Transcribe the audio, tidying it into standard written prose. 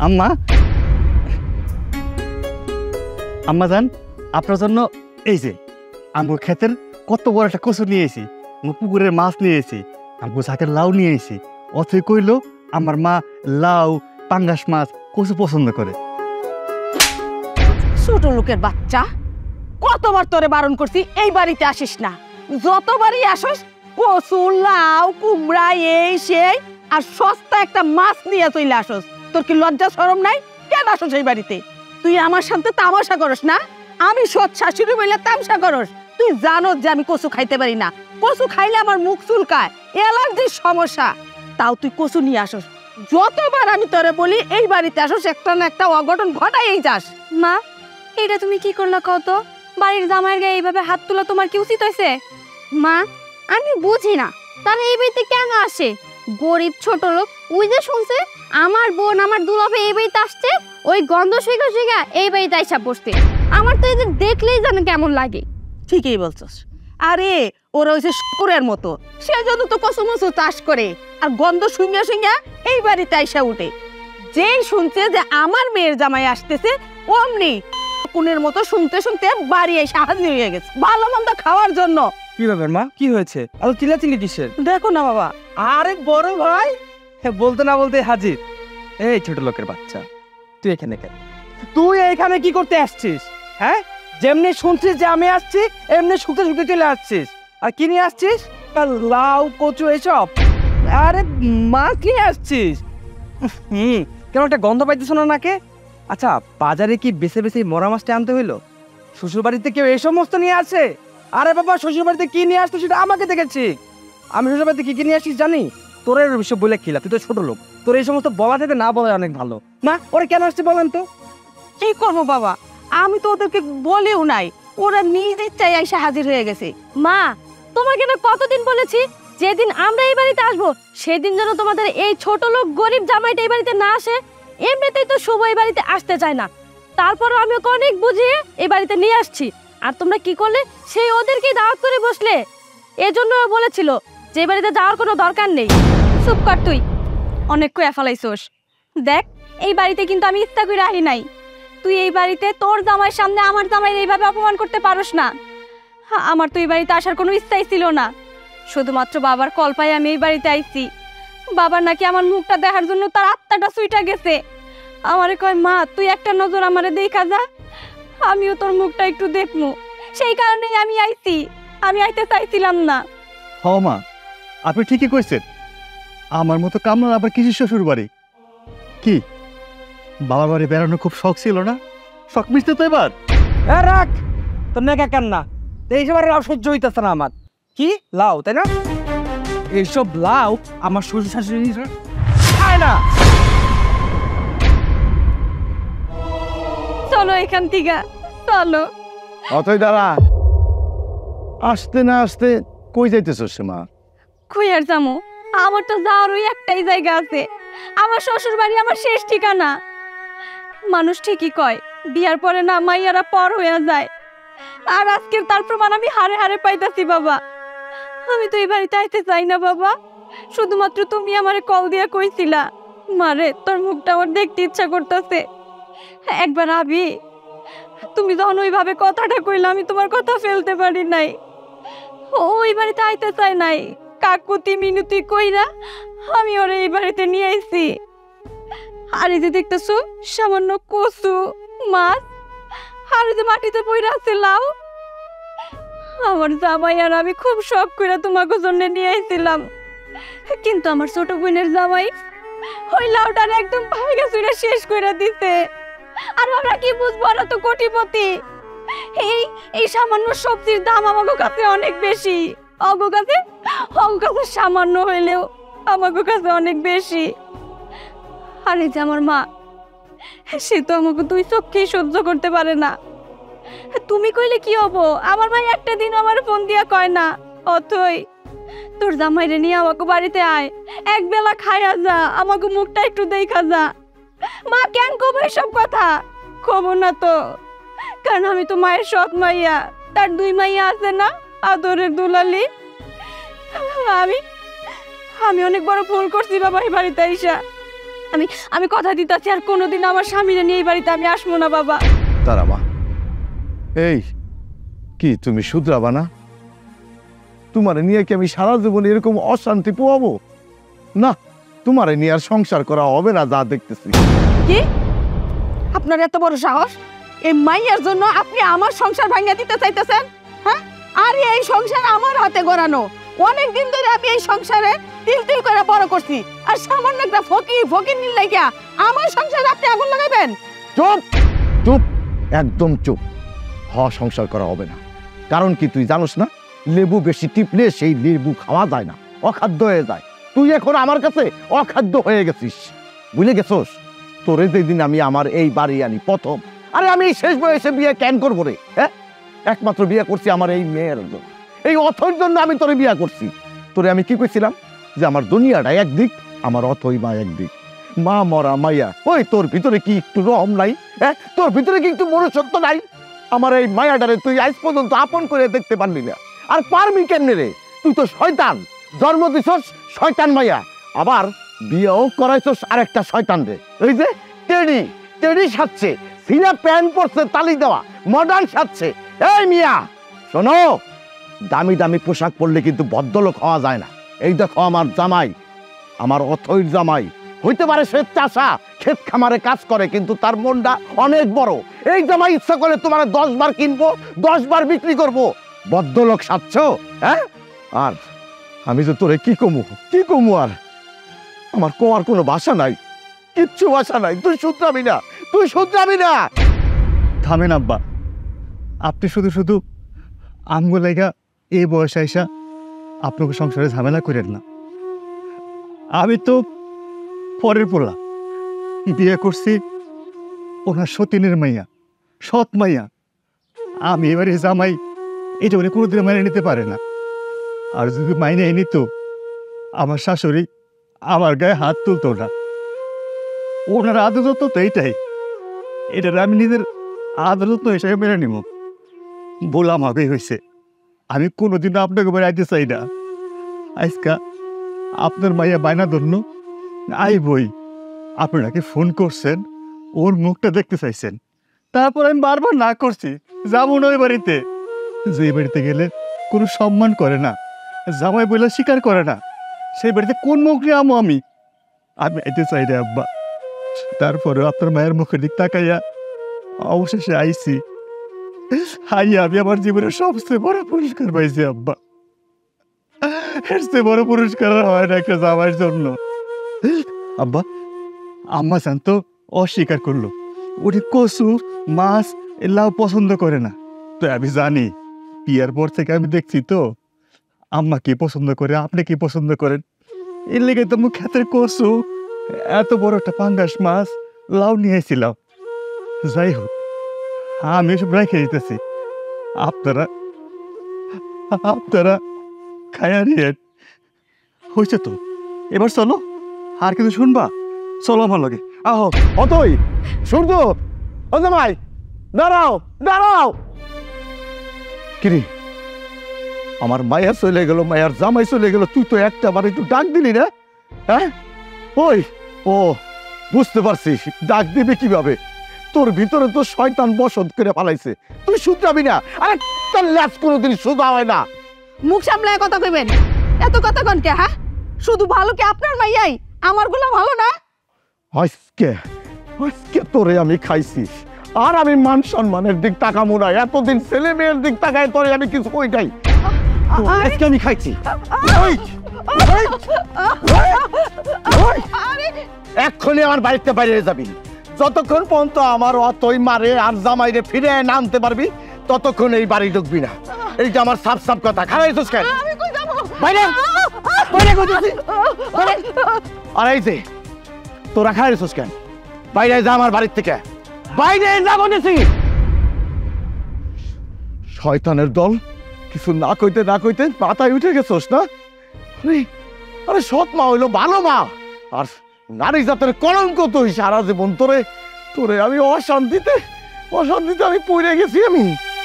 আম্মা আম্মা জান আপনার জন্য এই যে আমার ক্ষেতের কত বড় একটা কচু নিয়ে এসেছি, আমার পুকুরের মাছ নিয়ে এসেছি, আমার সাথে লাউ নিয়ে এসেছি। অথই কইল আমার মা লাউ পাঙ্গাস মাছ কচু পছন্দ করে। ছোট লোকের বাচ্চা, কতবার তোরে বারণ করছি এই বাড়িতে আসিস না। যতবারই আসস কচু লাউ কুমড়া এই সেই আর সস্তা একটা মাছ নিয়ে চলে আসস। তোর কি লজ্জা শরম নাই? কেন আসস এই বাড়িতে? তুই আমার সাথে তামাশা করস না? আমি সৎ শাশুড়ি বলে তামাশা করস? তুই জানোস যে আমি কচু খাইতে পারি না, কচু খাইলে আমার মুখ চুলকায়, অ্যালার্জির সমস্যা। তাও তুই কচু নিয়ে আসস। যতবার আমি তোরে বলি এই বাড়িতে আসস একটা না একটা অঘটন ঘটাই যাস। মা, এটা তুমি কি করলা কত? বাড়ির জামাইয়ের গায়ে এইভাবে হাত তোলা তোমার কি উচিত হয়েছে? মা, আমি বুঝি না তারা এই বাড়িতে কেন আসে। গরিব ছোট লোক, ওই যে শুনছে আমার বোন আমার দুলাভাই এই বাড়িতে আসছে, ওই গন্ধ শুইকা শুইকা এই বাড়িতে আইসা বসতে। আমার তো এদের দেখলেই যেন কেমন লাগে। ঠিকই বলছস। আরে ওরা হইছে শুকুরের মতো, সেজন্য তো কচু মচু চাষ করে আর গন্ধ শুঙ্গা শুঙ্গা এই বাড়িতে আইসা উঠে। যেই শুনছে যে আমার মেয়ের জামাই আসতেছে অমনি কোনের মতো শুনতে শুনতে বাড়ি এসে হাজির হয়ে গেছে ভালো মন্দ খাওয়ার জন্য। কি ব্যাপার মা, কি হয়েছে? এত চিল্লাচিল্লি কিসের? দেখো না বাবা, আরে বড় ভাই বলতে না বলতে হাজির। এই ছোট লোকের বাচ্চা, তুই এখানে কেন? তুই এখানে কি করতে আসছিস? হ্যাঁ, যেমনি শুনছিস যে আমি আসছি এমনি শুকতে শুকতে চলে আসছিস। আর কি নিয়ে আসছিস? লাউ কচু এসব? আরে মাছ নিয়ে আসছিস? কেন একটা গন্ধ পাইতেছ না নাকে? আচ্ছা, বাজারে কি বেছে বেছে মরা মাছটা আনতে হইলো? শ্বশুর বাড়িতে কেউ এই সমস্ত নিয়ে আসে? আরে বাবা, শ্বশুর বাড়িতে কি নিয়ে আসতো সেটা আমাকে দেখেছি। আমি শ্বশুর বাড়িতে কি নিয়ে আসিস জানি? তোর এসব বলে খিলা, তুই তো ছোট লোক, তোর এই সমস্ত বলা থেকে না বলা অনেক ভালো। না, ওরা কেন আসছে বলেন তো? কি করবো বাবা, আমি তো ওদেরকে বলেও নাই, ওরা নিজ ইচ্ছায় এসে হাজির হয়ে গেছে। মা, তোমাকে না কতদিন বলেছি যেদিন আমরা এই বাড়িতে আসবো সেদিন যেন তোমাদের এই ছোট লোক গরিব জামাইটা এই বাড়িতে না আসে। এমনিতেই তো শুভ এই বাড়িতে আসতে চায় না, তারপরও আমি ওকে অনেক বুঝিয়ে এই বাড়িতে নিয়ে আসছি। আর তোমরা কি করলে? সেই ওদেরকেই দাওয়াত করে বসলে। এজন্য বলেছিল যে এই বাড়িতে যাওয়ার কোনো দরকার নেই। চুপ কর তুই, অনেক কইয়া ফেলাইছোস। দেখ, এই বাড়িতে কিন্তু আমি ইচ্ছা করে আহি নাই। তুই এই বাড়িতে তোর জামাইয়ের সামনে আমার জামাইয়ের এইভাবে অপমান করতে পারোস না। আমার তো এই বাড়িতে আসার কোনো ইচ্ছাই ছিল না, শুধুমাত্র বাবার কল্পায় আমি এই বাড়িতে আইছি। বাবার নাকি আমার মুখটা দেখার জন্য তার আত্মাটা সুইটা গেছে। আমারে কয়, মা তুই একটা নজর আমারে দেখা যা, আমিও তোর মুখটা একটু দেখমু। সেই কারণেই আমি আইছি, আমি আইতে চাইছিলাম না। হ মা, আপনি ঠিকই কইছেন। আমার মতো কামনার আবার কিছু শ্বশুর বাড়ি কি বাবার বাড়ি বেড়ানো খুব শখ ছিল না? শখ মিশতে তো এবার। রাখ তোর নেকা কান্না, এইসব আর সহ্য হইতেছে না আমার। কি লাউ, তাই না? এইসব লাউ আমার শ্বশুর শাশুড়ি খায় না। চলো এখান থেকে, চলো। অতই দাঁড়া, আসতে না আসতে কই যাইতেছস মা? কই আর যামু? আমার তো যাওয়ার ওই একটাই জায়গা আছে, আমার শ্বশুর বাড়ি, আমার শেষ ঠিকানা। মানুষ ঠিকই কয় বিয়ার পরে না মাইয়ারা পর হয়ে যায়, আর আজকের তার প্রমাণ আমি হারে হারে পাইতাছি। বাবা, আমি তো এই বাড়িতে আইতে চাই না বাবা, শুধুমাত্র তুমি আমারে কল দিয়ে কইছিলা মারে তোর মুখটা আমার দেখতে ইচ্ছা করতেছে, একবার আবি। তুমি যখন ওইভাবে কথাটা কইলা আমি তোমার কথা ফেলতে পারি নাই। ওই বাড়িতে আইতে চাই নাই, কাকুতি মিনতি কইরা আমি ওরে এই বাড়িতে নিয়ে আইছি। আর এই যে দেখতেছো সামান্য কচু মাছ আর যে মাটিতে পইরা আছে লাউ, আমার জামাই আর আমি খুব শখ করে তোমাকে জন্য নিয়ে আইছিলাম, কিন্তু আমার ছোট বোনের জামাই ওই লাউটার একদম ভাইগা চুরা শেষ করে দিতে। আর আমরা কি বুঝবো, ওরা তো কোটিপতি। এই সামান্য সবজির দাম আমাকে কাছে অনেক বেশি, অগো কাছে সামান্য হইলেও আমাকে কাছে অনেক বেশি। আর এই যে আমার মা, সে তো আমাকে দুই চোখেই সহ্য করতে পারে না। তুমি কইলে কি হবো? আমার ভাই একটা দিন আমার ফোন দিয়া কয় না, অথই তোর জামাইরে নিয়ে আমাকে বাড়িতে আয়, এক বেলা খাইয়া যা, আমাকে মুখটা একটু দেখা যা। মা কেন কব এসব কথা? কব না তো, কারণ আমি তো মায়ের সৎ মাইয়া, তার দুই মাইয়া আছে না, আদরের দুলালি। আমি অনেক বড় ভুল করছি বাবা এই বাড়িতে আইসা। আমি আমি কথা দিতেছি আর কোনোদিন আমার স্বামীরে নিয়ে এই বাড়িতে আমি আসবো না বাবা। তারা মা, এই কি তুমি শুধরাবা না? তোমারে নিয়ে কি আমি সারা জীবন এরকম অশান্তি পোয়াবো? না, তোমারে নিয়ে আর সংসার করা হবে না, যা দেখতেছি। কি আপনার এত বড় সাহস? এই মাইয়ার জন্য আপনি আমার সংসার ভাঙিয়ে দিতে চাইতেছেন? হ্যাঁ, আর এই সংসার আমার হাতে গড়ানো। অনেক দিন ধরে আমি এই সংসারে তিল তিল করে বড় করছি, আর সামান্য একটা ফকির নিল লাগিয়া আমার সংসারে আপনি আগুন লাগাবেন? চুপ চুপ, একদম চুপ। সংসার করা হবে না। কারণ কি তুই জানোস না, লেবু বেশি টিপলে সেই লেবু খাওয়া যায় না, অখাদ্য হয়ে যায়। তুই এখন আমার কাছে অখাদ্য হয়ে গেছিস, বুঝলে গেছোস? তোরে যেদিন আমি আমার এই বাড়ি আনি প্রথম, আরে আমি শেষ বয়সে বিয়ে কেন করবো রে? হ্যাঁ, একমাত্র বিয়ে করছি আমার এই মেয়ের জন্য, এই অথর জন্য আমি তোরে বিয়ে করছি। তোরে আমি কি কইছিলাম যে আমার দুনিয়াটা একদিক, আমার অথই মা একদিক। মা মরা মাইয়া, ওই তোর ভিতরে কি একটু রহম নাই? হ্যাঁ, তোর ভিতরে কি একটু মনুষ্যত্ব নাই? আমার এই মায়াটারে তুই আজ পর্যন্ত আপন করে দেখতে পারলি না, আর পারবি কেমনে রে? তুই তো শয়তান, জন্ম দিছস শয়তান মাইয়া, আবার বিয়েও করাইছস আরেকটা শয়তান রে। ওই যে টেডি টেডি সাজছে, সিনা প্যান্ট পরছে তালি দেওয়া, মডার্ন সাজছে। এই মিয়া শোনো, দামি দামি পোশাক পরলে কিন্তু ভদ্রলোক হওয়া যায় না। এই দেখো আমার জামাই, আমার অথৈর জামাই, হইতে পারে সে চাষা, ক্ষেত খামারে কাজ করে, কিন্তু তার মনটা অনেক বড়। এই জামাই ইচ্ছা করে তোমার 10 বার কিনবো, 10 বার বিক্রি করবো। ভদ্রলোক সাজছ? হ্যাঁ, আর আমি যে তোরে কি কমু আর আমার কোয়ার কোনো ভাষা নাই, কিচ্ছু ভাষা নাই। তুই শুধরাবি না, তুই শুধরাবি না। থামেন আব্বা, আপনি শুধু শুধু আমগো লাইগা এই বয়সে আইসা আপনাকে সংসারে ঝামেলা করেন না। আমি তো পরের পোলা, বিয়ে করছি ওনার সতীনের মাইয়া, সৎ মাইয়া। আমি এবারে জামাই, এটা উনি কোনোদিন মাইনে নিতে পারে না। আর যদি মাইনে নিত, আমার শাশুড়ি আমার গায়ে হাত তুলতো না। ওনার আদত তো এইটাই, এটা আমি নিজের আদালত হিসাবে মেনে নিব। বললাম হবে হয়েছে, আমি কোনোদিনও আপনাকে বাড়ি আইতে চাই না। আজকা আপনার মাইয়া বায়না ধন্য আই বই, আপনাকে ফোন করছেন, ওর মুখটা দেখতে চাইছেন, তারপর আমি বারবার না করছি যাবো না ওই বাড়িতে। যে বাড়িতে গেলে কোনো সম্মান করে না, জামাই বলে স্বীকার করে না, সেই বাড়িতে কোন মুখ নিয়ে আমো আমি আইতে চাই রে আব্বা। তারপরে আপনার মায়ের মুখের দিক তাকাইয়া অবশেষে আইছি। আমি আমার জীবনের সবচেয়ে বড় পুরস্কার পাইছি আব্বা। এর চেয়ে বড় পুরস্কার হয় না একটা জামাইয়ের জন্য। আব্বা, আম্মা জান তো অস্বীকার করলো, উনি কচু মাছ লাউ পছন্দ করে না। তো আমি জানি, বিয়ার পর থেকে আমি দেখছি তো আম্মা কি পছন্দ করে, আপনি কি পছন্দ করেন। এর লেগে তো মুখ ক্ষেতের কচু, এত বড় একটা পাঙ্গাস মাছ, লাউ নিয়ে এসেছিলাম। যাই হোক, আমি এসব রেখে দিতেছি, আপনারা খায়া নিয়ে হয়েছে তো। এবার চলো, আর কিছু শুনবা? চলো আমার লগে। আহো অতই, সূর্য, ও জামাই, দাঁড়াও দাঁড়াও। কিরে, আমার মায়া চলে গেল, মায়ার জামাই চলে গেল, তুই তো একটা বার একটু ডাক দিলি না? হ্যাঁ, ওই ও বুঝতে পারছিস, ডাক দিবে কিভাবে? তোর ভিতরে তো শয়তান বসত করে পালাইছে, তুই শুধরাবি না। আরে তোর ল্যাস কোনোদিন সোজা হয় না। মুখ সামলায় কথা কইবেন, এত কথা কন কে? হ্যাঁ, শুধু ভালো কি আপনার মাইয়াই, আমার গুলো ভালো না? আজকে তোরে আমি খাইছি, আর আমি মান সম্মানের দিক তাকামো না। এতদিন ছেলে মেয়ের দিক তাকায় তোরে আমি কিছু কইটাই, আজকে আমি খাইছি। এক্ষুনি আমার বাড়িতে বাইরে যাবি। যতক্ষণ পর্যন্ত আমার অতই মারে আর জামাইরে ফিরে না আনতে পারবি, ততক্ষণ এই বাড়ি ঢুকবি না। এইটা আমার সাফ সাফ কথা। খারাইছিস কেন? বাইরে আর এই যে তোরা খারাইছিস কেন? বাইরে যা আমার বাড়ির থেকে, বাইরে যা বলেছি। শয়তানের দল, কিছু না কইতে মাথায় উঠে গেছোস না? আরে সৎ মা হইলো ভালো মা, আর নারী জাতের কলঙ্ক তুই সারা জীবন। তোরে আমি অশান্তিতে আমি পড়ে গেছি। আমি